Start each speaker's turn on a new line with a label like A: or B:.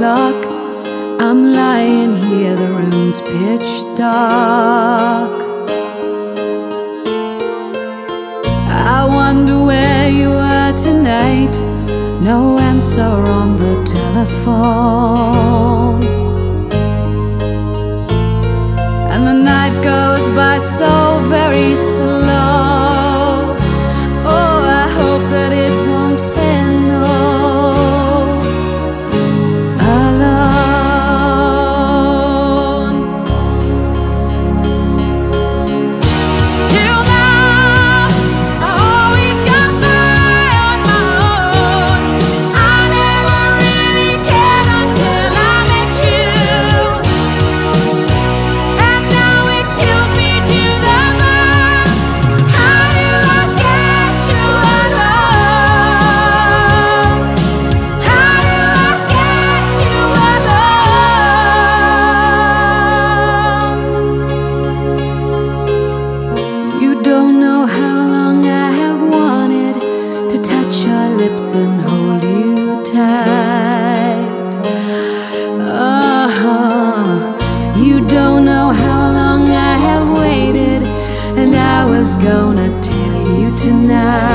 A: o'clock. I'm lying here, the room's pitch dark. I wonder where you are tonight. No answer on the telephone, and the night goes by so very slow. Oh, I hope that it won't end, no. Alone. Till now, I always got by on my own. I never really cared until I met you, and now it chills me to the bone. How do I get you alone? How do I get you alone? You don't know how long I have wanted to touch your lips and hold you tight. You don't know how long I have waited, and I was gonna tell you tonight.